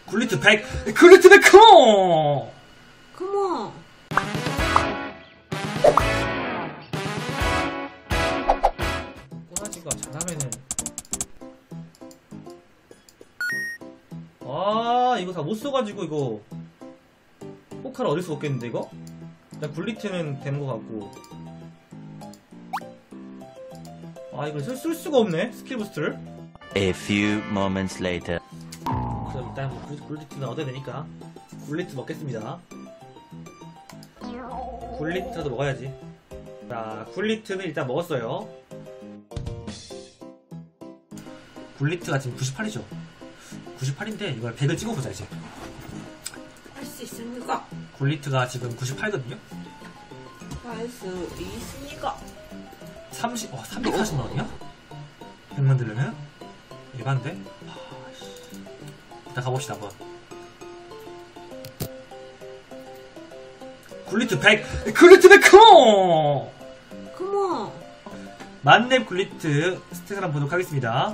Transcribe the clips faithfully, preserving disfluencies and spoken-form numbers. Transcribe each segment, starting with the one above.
굴리트 백, 굴리트 백, 컴온! 컴온! 꼬라지가 잘하면은. 아, 이거 다 못 써가지고, 이거. 포카를 얻을 수 없겠는데, 이거? 일단 굴리트는 되는 것 같고. 아, 이걸 쓸, 쓸 수가 없네, 스킬 부스트를. A few moments later. 그럼 일단 뭐 굴리트는 얻어야 되니까 굴리트 먹겠습니다. 굴리트도 먹어야지. 자, 굴리트는 일단 먹었어요. 굴리트가 지금 구십팔이죠 구십팔인데 이걸 백을 찍어보자. 이제 할 수 있습니까? 굴리트가 지금 구십팔이거든요 할 수 있습니까? 삼십, 어, 삼백사십 나왔냐? 백 만들려면? 일반데? 일단 가봅시다 한번. 굴리트 백, 굴리트 백, 컴온! 컴온! 만렙 굴리트 스탯을 한번 보도록 하겠습니다.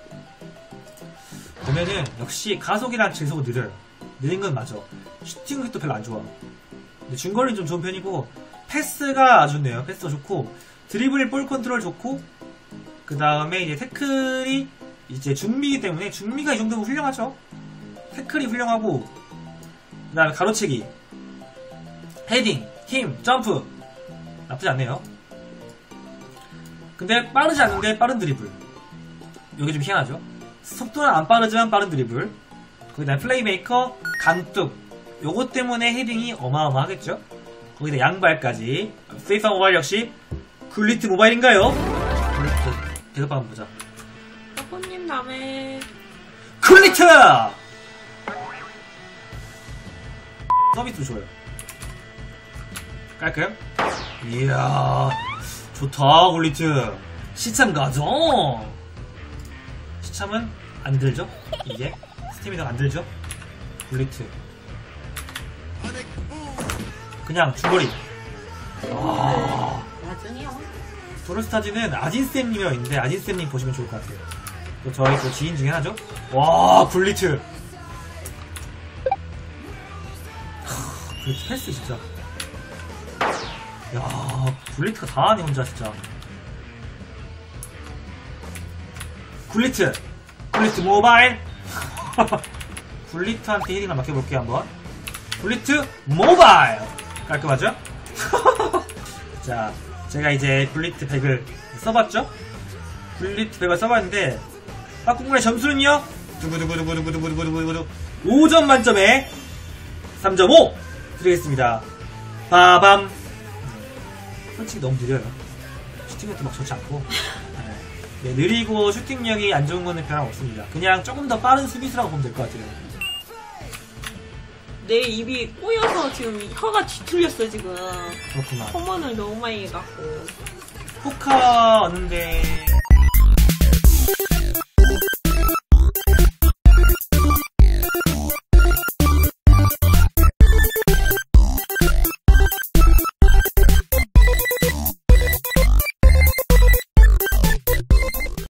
보면은 역시 가속이랑 제속은 느려요. 느린 건 맞아. 슈팅 획도 별로 안 좋아. 근데 중거리는 좀 좋은 편이고, 패스가 아주 좋네요. 패스가 좋고, 드리블 볼 컨트롤 좋고, 그 다음에 이제 태클이 이제 중미이기 때문에 중미가 이 정도면 훌륭하죠. 태클이 훌륭하고, 그 다음에 가로채기, 헤딩, 힘, 점프 나쁘지 않네요. 근데 빠르지 않은데 빠른 드리블, 여기 좀 희한하죠. 속도는 안 빠르지만 빠른 드리블, 거기다 플레이메이커, 강뚝, 요것 때문에 헤딩이 어마어마하겠죠. 거기다 양발까지. 피파 모바일 역시 굴리트 모바일인가요? 굴리트 대답 한번 보자. 아버님 남의 굴리트! 서비스도 좋아요. 깔끔? 이야, 좋다 굴리트. 시참 가정. 시참은 안 들죠? 이게 스태미너가 안 들죠? 굴리트 그냥 중거리. 아, 나중이요. 브롤스타즈는 아진쌤님이랑 있는데 아진쌤님 보시면 좋을 것 같아요. 또 저희 또 지인 중에 하나죠? 와, 굴리트. 하, 굴리트 패스 진짜. 야, 굴리트가 다 하네 혼자 진짜. 굴리트, 굴리트 모바일. 굴리트한테 헤딩을 맡겨볼게요 한번. 굴리트 모바일. 깔끔하죠? 자, 제가 이제 굴리트 백을 써봤죠? 굴리트 백을 써봤는데 빠꾸군의 점수는요? 두구두구두구두구두구두구두구 오 점 만점에 삼 점 오 드리겠습니다. 빠밤. 솔직히 너무 느려요. 슈팅력도 막 좋지 않고. 네, 느리고 슈팅력이 안 좋은 거는 변함없습니다. 그냥 조금 더 빠른 수비수라고 보면 될 것 같아요. 내 입이 꼬여서 지금 혀가 뒤틀렸어 지금. 그렇구나. 컴온을 너무 많이 해갖고. 포카 얻는데